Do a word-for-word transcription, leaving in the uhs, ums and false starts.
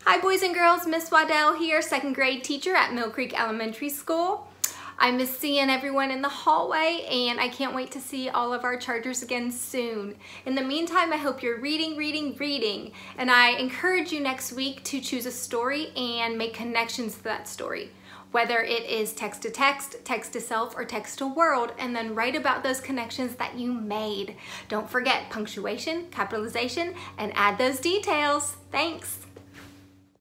Hi boys and girls, Miss Waddell here, second grade teacher at Mill Creek Elementary School. I miss seeing everyone in the hallway and I can't wait to see all of our chargers again soon. In the meantime, I hope you're reading, reading, reading, and I encourage you next week to choose a story and make connections to that story. Whether it is text to text, text to self, or text to world, and then write about those connections that you made. Don't forget punctuation, capitalization, and add those details. Thanks.